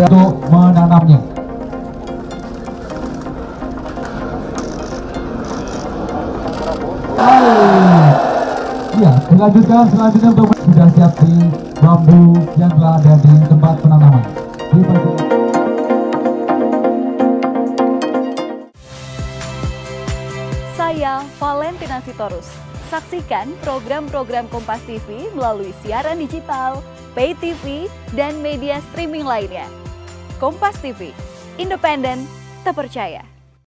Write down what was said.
untuk menanamnya. Ya, dilanjutkan selanjutnya untuk sudah siap di bambu yang telah ada di tempat penanaman. Saya Valentina Sitorus. Saksikan program-program Kompas TV melalui siaran digital, pay TV, dan media streaming lainnya. Kompas TV, independen, terpercaya.